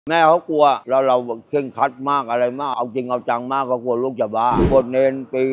แม่เขากลัวเราเคร่งครัดมากอะไรมากเอาจริงเอาจังมากก็กลัวลูกจะบ้าบวชเนนปี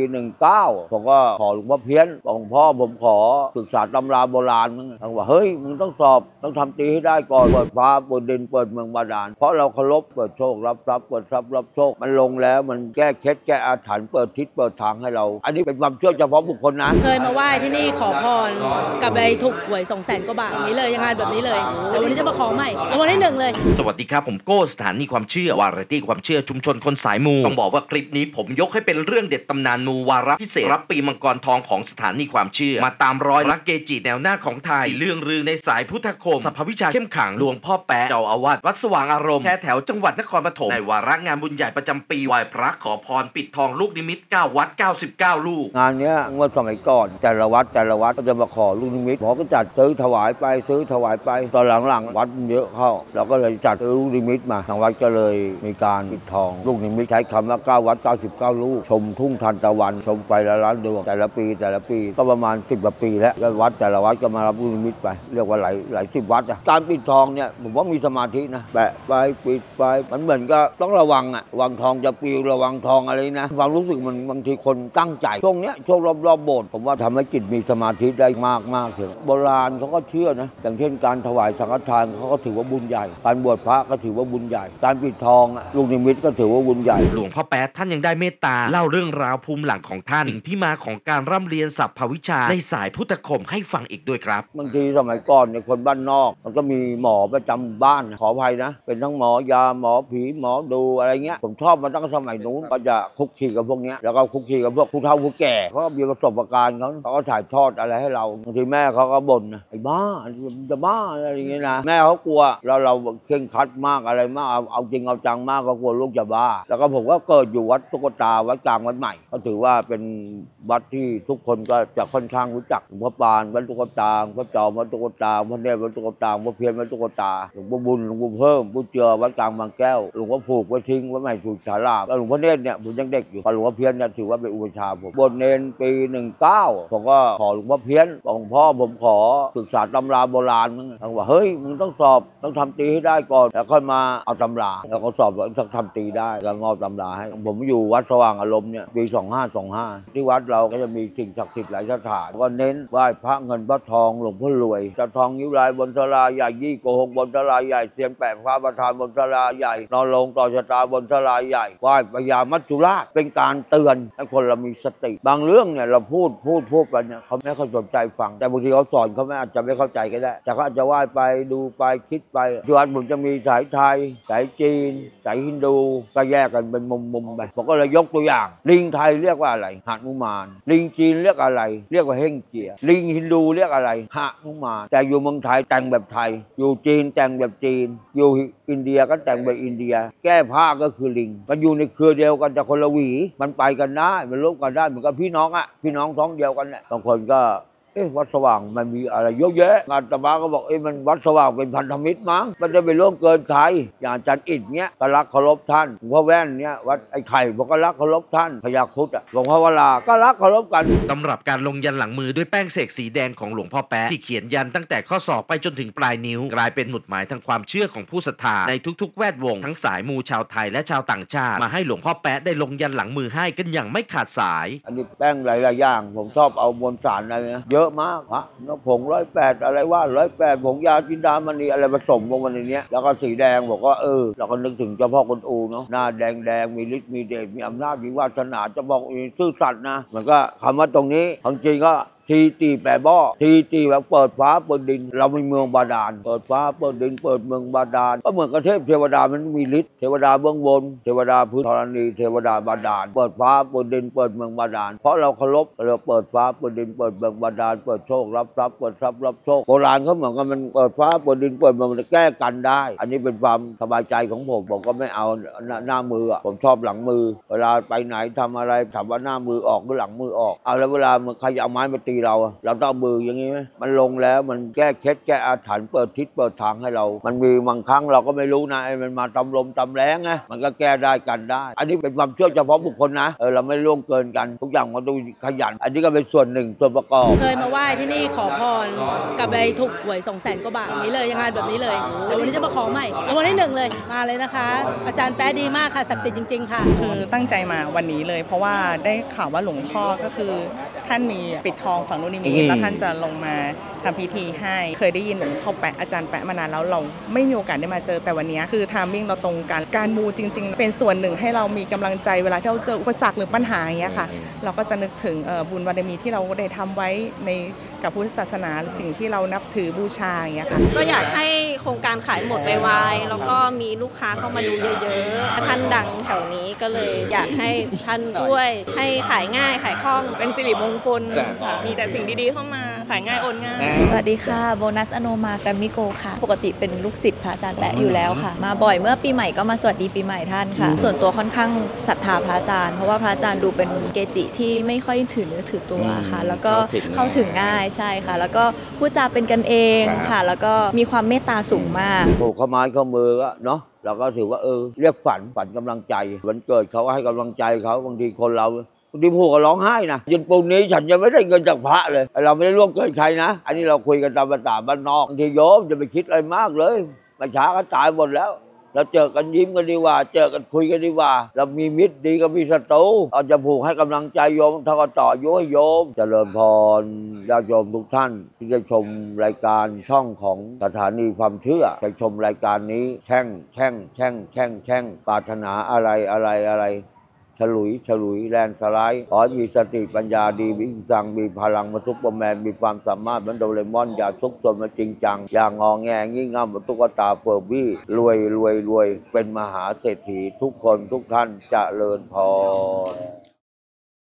19ผมก็ขอหลวงพ่อเพี้ยนบอกหลวงพ่อผมขอศึกษาตำราโบราณมึงเขาบอกเฮ้ยมึงต้องสอบต้องทำตีให้ได้ก่อนเปิดฟ้าเปิดดินเปิดเมืองบาดาลเพราะเราเคารพเปิดโชครับทรัพย์เปิดทรัพย์รับโชคมันลงแล้วมันแก้เคล็ดแก้อาถรรพ์เปิดทิศเปิดทางให้เราอันนี้เป็นความเชื่อเฉพาะบุคคลนะเคยมาไหว้ที่นี่ขอพรกับอะไรถูกหวย200,000 กว่าบาทนี้เลยยังไงแบบนี้เลยแต่วันนี้จะมาขอใหม่วันที่1เลยสวัสดีครับผมโก้สถานีความเชื่อวาไรตี้ความเชื่อชุมชนคนสายมูต้องบอกว่าคลิปนี้ผมยกให้เป็นเรื่องเด็ดตำนานมูวาระพิเศษรับปีมังกรทองของสถานีความเชื่อมาตามรอยพระเกจิแนวหน้าของไทยเรื่องลือในสายพุทธคมสรรพวิชาเข้มขังหลวงพ่อแป๊ะเจ้าอาวาสวัดสว่างอารมณ์แถวจังหวัดนครปฐมในวาระงานบุญใหญ่ประจำปีไหว้พระขอพรปิดทองลูกนิมิต9วัด99ลูกงานนี้เมื่อสมัยก่อนแต่ละวัดก็จะมาขอลูกนิมิตหมอก็จัดซื้อถวายไปตอนหลังๆวัดเยอะเข้าเราก็เลยจัดซื้อลูกนิมิตมาทางวัดก็เลยมีการปิดทองลูกนิมิตใช้คำว่า9วัด99ลูกชมทุ่งทานตะวันชมไฟละล้านดวงแต่ละปีก็ประมาณ10 กว่าปีแล้ววัดแต่ละวัดก็มารับลูกนิมิตไปเรียกว่าหลาย10 วัดอะการปิดทองเนี่ยผมว่ามีสมาธินะแปะไปปิดไปมันเหมือนก็ต้องระวังอะวางทองจะปลิวระวังทองอะไรนะความรู้สึกมันบางทีคนตั้งใจช่วงเนี้ยช่วงรอบโบสถ์ผมว่าทำให้จิตมีสมาธิได้มากถึงโบราณเขาก็เชื่อนะอย่างเช่นการถวายสังฆทานเขาก็ถือว่าบุญใหญ่การบวชพระก็ถือว่าบุญใหญ่การปิดทองลูกนิมิตก็ถือว่าบุญใหญ่หลวงพ่อแป๊ะท่านยังได้เมตตาเล่าเรื่องราวภูมิหลังของท่านถึงที่มาของการร่ำเรียนศัพท์วิชาในสายพุทธคมให้ฟังอีกด้วยครับบางทีสมัยก่อนเนี่ยคนบ้านนอกมันก็มีหมอประจำบ้านขออภัยนะเป็นทั้งหมอยาหมอผีหมอดูอะไรเงี้ยผมชอบมาตั้งสมัยนู้นก็จะคุกคีกับพวกนี้แล้วก็คุกคีกับพวกผู้เฒ่าผู้แก่เขาก็มีประสบการณ์เขาก็ถ่ายทอดอะไรให้เราบางทีแม่เขาก็บ่นไอ้บ้าจะบ้าอะไรอย่างเงี้ยนะแม่เขากลัวเราเคร่งครัดมากอะไรมากเอาจริงเอาจังมากก็กลัวลูกจะบ้าแล้วก็ผมก็เกิดอยู่วัดตุ๊กตาวัดกลางวัดใหม่ก็ถือว่าเป็นวัดที่ทุกคนก็จะค่อนข้างรู้จักหลวงพ่อปานวัดตุ๊กตาพระจอมวัดตุ๊กตาพระเนตรวัดตุ๊กตาพระเพียรวัดตุ๊กตาหลวงพ่อบุญหลวงพ่อเพิ่มผู้เจือวัดกลางบางแก้วหลวงพ่อผูกวัดทิ้งวัดใหม่สุฉาลาภแล้วหลวงพ่อเนตรเนี่ยผมยังเด็กอยู่พอหลวงพ่อเพียรเนี่ยถือว่าเป็นอุปชาผมบวชเนนปี19ผมก็ขอหลวงพ่อเพียรบอกหลวงพ่อผมขอศึกษาตำราโบราณมึงเขาบอกเฮ้ยมึงต้องสอบต้องทำตีให้ได้ก่อนแล้วค่อยมาเอาตำราแล้วก็สอบต้องทำตีได้แล้วงอตำราให้ผมอยู่วัดสว่างอารมณ์เนี่ยปี2525ที่วัดเราก็จะมีสิ่งศักดิ์สิทธิ์หลายสถานก็เน้นไหว้พระเงินพระทองหลวงพ่อรวยจะทองนิ้วรายบนศาลาใหญ่ยี่โกหกบนศาลาใหญ่เสียงแปะฟ้าประธานบนศาลาใหญ่นอนลงต่อชะตาบนศาลาใหญ่ไหว้พญามัจจุราชเป็นการเตือนให้คนเรามีสติบางเรื่องเนี่ยเราพูดไปเนี่ยเขาไม่ค่อยสนใจฟังแต่บางทีเขาสอนเขาไม่อาจจะไม่เข้าใจก็ได้แต่เขาอาจจะไหว้ไปดูไปคิดไปที่วัดผมจะมีสายไทยสายจีนสายฮินดูก็แยกกันเป็นมุมไปผมก็เลยยกตัวอย่างลิงไทยเรียกว่าอะไรหนุมานลิงจีนเรียกอะไรเรียกว่าเฮ่งเจียลิงฮินดูเรียกอะไรหนุมานแต่อยู่เมืองไทยแต่งแบบไทยอยู่จีนแต่งแบบจีนอยู่อินเดียก็แต่งแบบอินเดียแก้ผ้าก็คือลิงมันอยู่ในเครือเดียวกันแต่คนละหวีมันไปกันได้มันร่วมกันได้เหมือนกับพี่น้องพี่น้องท้องเดียวกันแหละบางคนก็วัดสว่างมันมีอะไรเยอะแยะงานตมาก็บอกมันวัดสว่างเป็นพันธมิตรมั้งมันจะไปร่วมเกินใครอย่างอาจารย์อิฐเนี้ยก็รักเคารพท่านหลวงพ่อแว่นเนี้ยวัดไอ้ไข่บอกก็รักเคารพท่านพญาครุฑหลวงพ่อวราก็รักเคารพกันสำหรับการลงยันหลังมือด้วยแป้งเสกสีแดงของหลวงพ่อแป๊ะที่เขียนยันตั้งแต่ข้อศอกไปจนถึงปลายนิ้วกลายเป็นหมุดหมายทางความเชื่อของผู้ศรัทธาในทุกๆแวดวงทั้งสายมูชาวไทยและชาวต่างชาติมาให้หลวงพ่อแป๊ะได้ลงยันหลังมือให้กันอย่างไม่ขาดสายอันนี้แป้งหลายๆอย่างผมชอบเอามวลสารอะไรนะเยอะมากผง108อะไรว่า108ผงยาจินดามณีอะไรผสมลงมาในนี้แล้วก็สีแดงบอกว่าเราก็นึกถึงเจ้าพ่อกวนอูเนาะหน้าแดงมีฤทธิ์มีเดชมีอำนาจมีวาสนาจะบอกซื่อสัตย์นะมันก็คำว่าตรงนี้ของจริงก็ทีตีแปรบ่อทีตีแบบเปิดฟ้าเปิดดินเรามีเมืองบาดาลเปิดฟ้าเปิดดินเปิดเมืองบาดาลก็เหมือนกับเทพเทวดามันมีฤทธิ์เทวดาเบื้องบนเทวดาพื้นธรณีเทวดาบาดาลเปิดฟ้าเปิดดินเปิดเมืองบาดาลเพราะเราเคารพเราเปิดฟ้าเปิดดินเปิดเมืองบาดาลเปิดโชครับทรัพย์เปิดทรัพย์รับโชคโบราณเขาเหมือนกันมันเปิดฟ้าเปิดดินเปิดเมืองมันแก้กันได้อันนี้เป็นความสบายใจของผมก็ไม่เอาหน้ามือผมชอบหลังมือเวลาไปไหนทำอะไรถามว่าหน้ามือออกหรือหลังมือออกเอาแล้วเวลาใครจะเอาไม้มาตีเราต้องเอามืออย่างนี้ไหมมันลงแล้วมันแก้เคล็ดแก้อาถรรพ์เปิดทิศเปิดทางให้เรามันมีบางครั้งเราก็ไม่รู้นะไอ้มันมาตำลมตำแรงไงมันก็แก้ได้กันได้อันนี้เป็นความเชื่อเฉพาะบุคคลนะเราไม่ล่วงเกินกันทุกอย่างมันต้องขยันอันนี้ก็เป็นส่วนหนึ่งส่วนประกอบเคยมาไหว้ที่นี่ขอพรกับอะไรถูกหวย200,000 กว่าบาทนี้เลยยังไงแบบนี้เลยแต่วันนี้จะมาขอใหม่รางวัลที่1เลยมาเลยนะคะ อาจารย์แป๊ะดีมากค่ะศักดิ์สิทธิ์จริงๆค่ะคือตั้งใจมาวันนี้เลยเพราะว่าได้ข่าวว่าหลวงพ่อก็คือท่านมีปิดทองฝั่งนู้นนิมิตแล้วท่านจะลงมาทำพิธีให้เคยได้ยินหลวงพ่อแปะอาจารย์แปะมานานแล้วเราไม่มีโอกาสได้มาเจอแต่วันนี้คือไทมิ่งเราตรงกันการมูจริงๆเป็นส่วนหนึ่งให้เรามีกำลังใจเวลาที่เราเจออุปสรรคหรือปัญหาอย่างเงี้ยค่ะเราก็จะนึกถึงบุญบารมีที่เราได้ทำไว้ในกับพุทธศาสนาสิ่งที่เรานับถือบูชาอย่างเงี้ยค่ะก็อยากให้โครงการขายหมดไวๆแล้วก็มีลูกค้าเข้ามาดูเยอะๆท่านดังแถวนี้ก็เลยอยากให้ท่านช่วยให้ขายง่ายขายคล่องเป็นสิริมงคลค่ะมีแต่สิ่งดีๆเข้ามาขายง่ายโอนง่ายสวัสดีค่ะโบนัสอโนมาแกรมมิโกค่ะปกติเป็นลูกศิษย์พระอาจารย์แปะอยู่แล้วค่ะมาบ่อยเมื่อปีใหม่ก็มาสวัสดีปีใหม่ท่านค่ะส่วนตัวค่อนข้างศรัทธาพระอาจารย์เพราะว่าพระอาจารย์ดูเป็นเกจิที่ไม่ค่อยถือเนื้อถือตัวค่ะแล้วก็เข้าถึงง่ายใช่ค่ะแล้วก็พูดจาเป็นกันเองค่ะแล้วก็มีความเมตตาสูงมากผูกข้อไม้ข้อมือก็เนาะเราก็ถือว่าเรียกฝันกำลังใจวันเกิดเขาให้กำลังใจเขาบางทีคนเราบางทีผูกก็ร้องไห้นะยินปูนนี้ฉันยังไม่ได้เงินจากพระเลยเราไม่ได้ร่วมเกินใครนะอันนี้เราคุยกันตามภาษาบ้านนอกบางทีโยมจะไปคิดอะไรมากเลยมาช้าก็ตายหมดแล้วเราเจอกันยิ้มกันดีกว่าเจอกันคุยกันดีกว่าเรามีมิตรดีกับมีศัตรูเราจะผูกให้กำลังใจโยมเท่ากับต่ออายุให้โยมเจริญพรญาติโยมทุกท่านที่จะชมรายการช่องของสถานีความเชื่อจะชมรายการนี้แช่งปรารถนาอะไรฉลุยแลนสไลด์ขอให้มีสติปัญญาดีมีสังมีพลังมาซุปเปอร์แมนมีความสามารถเหมือนโดเรมอนอย่าซุกซนมาจริงจังอย่างงอแงงี่เง่าเหมือนตุ๊กตาเฟอร์บี้รวยเป็นมหาเศรษฐีทุกคนทุกท่านเจริญพร